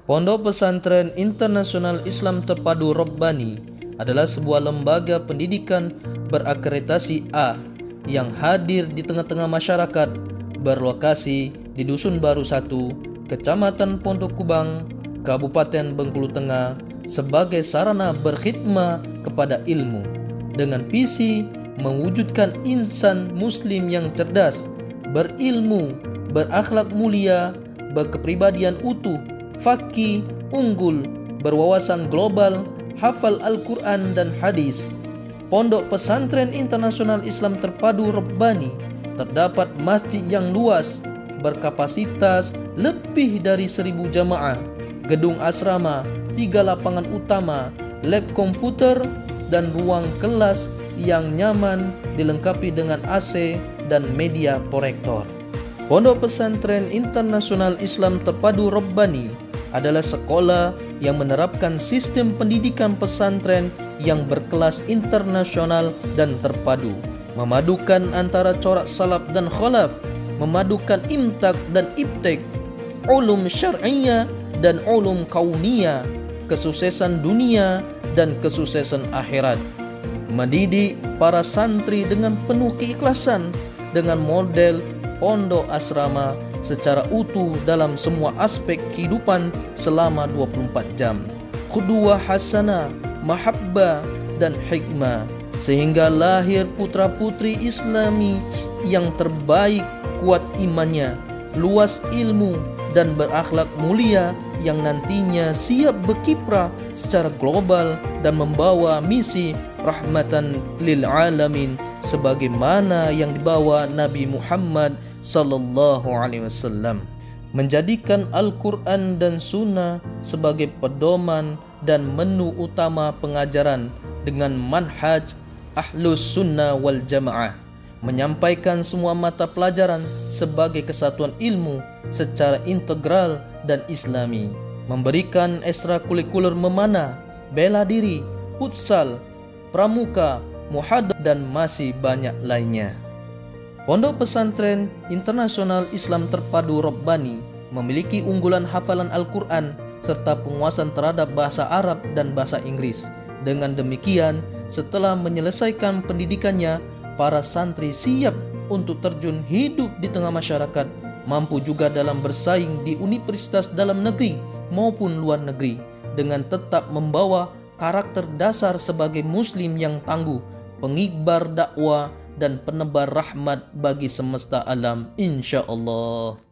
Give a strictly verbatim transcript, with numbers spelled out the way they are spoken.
Pondok Pesantren Internasional Islam Terpadu Rabbani adalah sebuah lembaga pendidikan berakreditasi A yang hadir di tengah-tengah masyarakat, berlokasi di Dusun Baru satu, Kecamatan Pondok Kubang, Kabupaten Bengkulu Tengah, sebagai sarana berkhidmat kepada ilmu dengan visi mewujudkan insan muslim yang cerdas, berilmu, berakhlak mulia, berkepribadian utuh, faqih, unggul, berwawasan global, hafal Al-Quran dan hadis. Pondok Pesantren Internasional Islam Terpadu Rabbani terdapat masjid yang luas berkapasitas lebih dari seribu jamaah, gedung asrama, tiga lapangan utama, lab komputer, dan ruang kelas yang nyaman dilengkapi dengan A C dan media proyektor. Pondok Pesantren Internasional Islam Terpadu Rabbani adalah sekolah yang menerapkan sistem pendidikan pesantren yang berkelas internasional dan terpadu, memadukan antara corak salaf dan khalaf, memadukan imtak dan ibtek, ulum syar'iyah dan ulum kauniyah, kesuksesan dunia dan kesuksesan akhirat. Mendidik para santri dengan penuh keikhlasan dengan model pondok asrama secara utuh dalam semua aspek kehidupan selama dua puluh empat jam. Qudwah hasanah, mahabbah dan hikmah, sehingga lahir putra-putri Islami yang terbaik, kuat imannya, luas ilmu dan berakhlak mulia yang nantinya siap berkiprah secara global dan membawa misi rahmatan lil alamin sebagaimana yang dibawa Nabi Muhammad sallallahu alaihi wasallam, menjadikan Al-Quran dan Sunnah sebagai pedoman dan menu utama pengajaran dengan manhaj Ahlus Sunnah wal Jamaah, menyampaikan semua mata pelajaran sebagai kesatuan ilmu secara integral dan islami, memberikan ekstrakurikuler memanah, bela diri, futsal, pramuka, muhadharah dan masih banyak lainnya. Pondok Pesantren Internasional Islam Terpadu Rabbani memiliki unggulan hafalan Al-Quran serta penguasaan terhadap bahasa Arab dan bahasa Inggris. Dengan demikian, setelah menyelesaikan pendidikannya, para santri siap untuk terjun hidup di tengah masyarakat, mampu juga dalam bersaing di universitas dalam negeri maupun luar negeri, dengan tetap membawa karakter dasar sebagai muslim yang tangguh, pengikbar dakwah dan penebar rahmat bagi semesta alam, insya Allah.